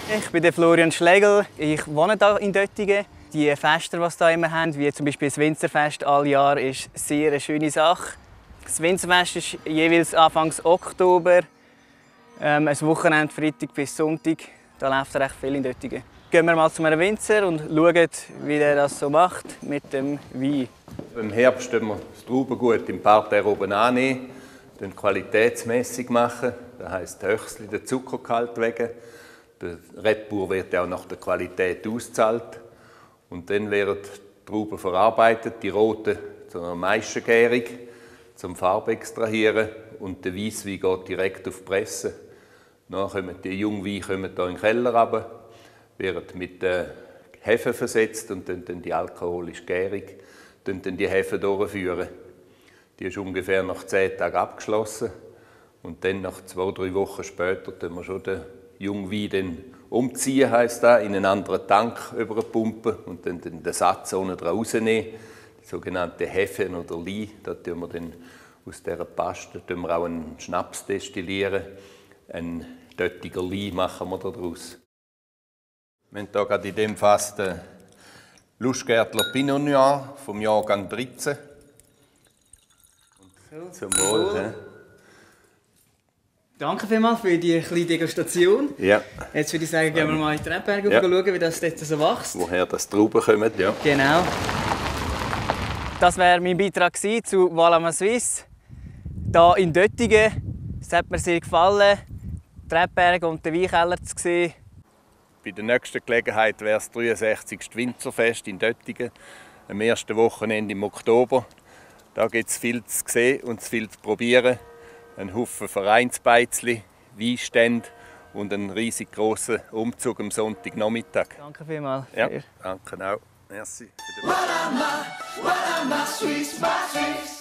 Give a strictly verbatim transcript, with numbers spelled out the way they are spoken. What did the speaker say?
Ich bin der Florian Schlegel. Ich wohne hier in Döttingen. Die Feste, die sie hier immer haben, wie zum Beispiel das Winzerfest alle Jahr, ist eine sehr schöne Sache. Das Winzerfest ist jeweils Anfang Oktober, ähm, ein Wochenende, Freitag bis Sonntag. Da läuft recht viel in Döttingen. Gehen wir mal zu einem Winzer und schauen, wie er das so macht mit dem Wein. Im Herbst machen wir das Traubengut im Parterre oben annehmen, dann Qualitätsmessung machen, das heisst Höchstli den Zuckergehalt wegen. Der Rebbauer wird auch nach der Qualität ausgezahlt. Und dann werden die Trauben verarbeitet, die roten zu einer Maischengärung, zum Farbe extrahieren und der Weisswein geht direkt auf die Presse. Dann kommen die Jungweine kommen hier in den Keller runter, werden mit äh, Hefe versetzt und dann, dann die alkoholische Gärung dann, dann die Hefe durchführen. Die ist ungefähr nach zehn Tagen abgeschlossen und dann nach zwei, drei Wochen später tun wir schon den Jungwein dann umziehen, heisst das, in einen anderen Tank überpumpen und dann, dann den Satz ohne draus rausnehmen. Die sogenannte Hefe oder Lie, da tun wir dann aus dieser Paste tun wir auch einen Schnaps destillieren. Ein Döttiger Lie machen wir daraus. Wir haben hier gerade in diesem Fass den Lustgärtler Pinot Noir vom Jahrgang dreizehn. Und zum Wohl. Cool. Danke vielmals für die kleine Degustation. Ja. Jetzt würde ich sagen, gehen wir mal in die Rebberge ja. schauen, wie das dort so wächst. Woher das Trauben kommen, ja. Genau. Das wäre mein Beitrag zu Valama Suisse. Hier in Döttingen. Es hat mir sehr gefallen, die Rebberge und den Weinkeller zu sehen. Bei der nächsten Gelegenheit wäre das dreiundsechzigste Winzerfest in Döttingen, am ersten Wochenende im Oktober. Da gibt es viel zu sehen und viel zu probieren. Ein Haufen Vereinsbeizli, Weinstände und einen riesig grossen Umzug am Sonntagnachmittag. Danke vielmals. Ja, danke auch. Merci. Valama, Valama, Suisse, Suisse.